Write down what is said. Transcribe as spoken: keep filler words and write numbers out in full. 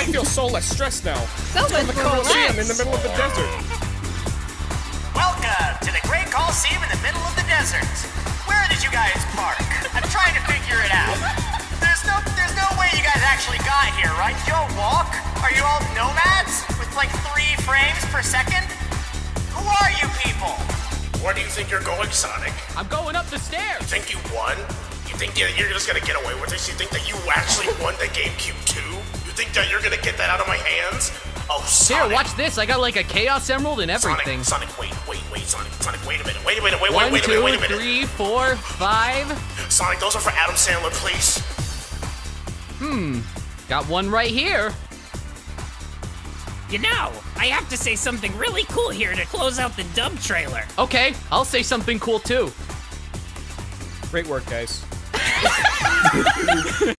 I feel so less stressed now. So Let's go to much the more Coliseum in relaxed. the middle of the desert. Welcome to the Great Coliseum in the middle of the desert. Where did you guys park? I'm trying to figure it out. There's no, there's no way you guys actually got here, right? You all walk? Are you all nomads with like three frames per second? Who are you people? Where do you think you're going, Sonic? I'm going up the stairs. You think you won? You think you're just gonna get away with this? You think that you actually won the GameCube too? You think that you're gonna get that out of my hands? Oh, Sonic. Here, watch this. I got like a Chaos Emerald and everything. Sonic, Sonic, wait, wait, wait, Sonic, Sonic, wait a minute, wait a minute, wait, One, wait, wait a two, minute, wait a minute. three, four, five. Sonic, those are for Adam Sandler, please. Hmm, got one right here. You know, I have to say something really cool here to close out the dub trailer. Okay, I'll say something cool too. Great work, guys.